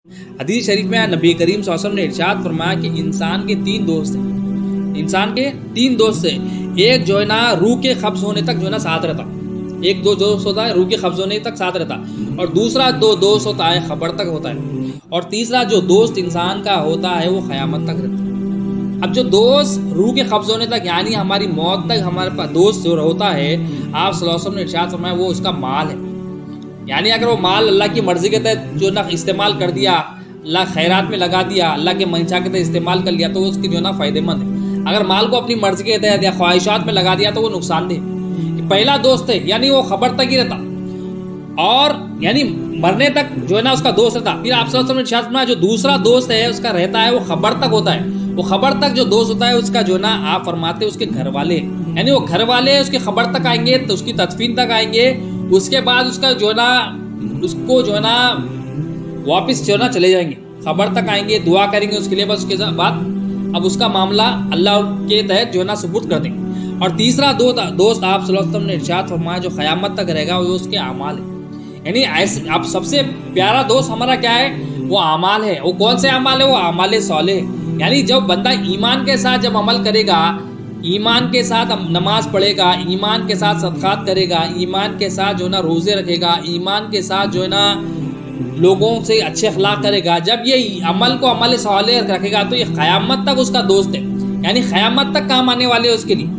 हदीस शरीफ में नबी करीम सल्लल्लाहु अलैहि वसल्लम ने इरशाद फरमाया कि इंसान के 3 दोस्त हैं। इंसान के 3 दोस्त हैं। एक जो है ना रूह के कब्ज होने तक जो है ना साथ रहता, एक दो दोस्त होता है रूह के कब्ज होने तक साथ रहता, और दूसरा दो दोस्त होता है खबर तक होता है, और तीसरा जो दोस्त इंसान का होता है वो क़यामत तक रहता है। अब जो दोस्त रूह के कब्ज होने तक यानी हमारी मौत तक हमारे पास दोस्त जो होता है, आप सल्लल्लाहु अलैहि वसल्लम ने इरशाद फरमाया वो उसका माल है। यानी अगर वो माल अल्लाह की मर्जी के तहत जो ना इस्तेमाल कर दिया, अल्लाह खैरात में लगा दिया, अल्लाह के मंशा के तहत इस्तेमाल कर लिया, तो उसकी जो ना फ़ायदेमंद है। अगर माल को अपनी मर्जी के तहत या ख्वाहिशात में लगा दिया तो वो नुकसानदेह। पहला दोस्त है यानी वो खबर तक ही रहता, और यानी मरने तक जो है ना उसका दोस्त रहता। फिर आप सल्लल्लाहु अलैहि वसल्लम ने जो दूसरा दोस्त है उसका रहता है वो खबर तक होता है। वो खबर तक जो दोस्त होता है उसका जो ना आप फरमाते उसके घर वाले, यानी वो घर वाले उसके खबर तक आएंगे, तो उसकी तदफीन तक आएंगे, उसके बाद उसका जो ना उसको जो है ना वापस जो ना चले जाएंगे, खबर तक आएंगे, दुआ करेंगे उसके लिए, बस उसके बाद अब उसका मामला अल्लाह के तहत जो है ना सुपुर्द कर देंगे। और तीसरा दोस्त आप सल्लल्लाहु अलैहि वसल्लम ने इरशाद फरमाया जो क़यामत तक रहेगा वो उसके अमाल है। यानी ऐसे आप सबसे प्यारा दोस्त हमारा क्या है, वो अमाल है। वो कौन से अमाल है, वो अमाल सालेह। यानी जब बंदा ईमान के साथ जब अमल करेगा, ईमान के साथ नमाज पढ़ेगा, ईमान के साथ सदक़ात करेगा, ईमान के साथ जो ना रोज़े रखेगा, ईमान के साथ जो है ना लोगों से अच्छे अखलाक करेगा, जब ये अमल को अमल सालेह रखेगा तो ये क़यामत तक उसका दोस्त है। यानी क़यामत तक काम आने वाले है उसके लिए।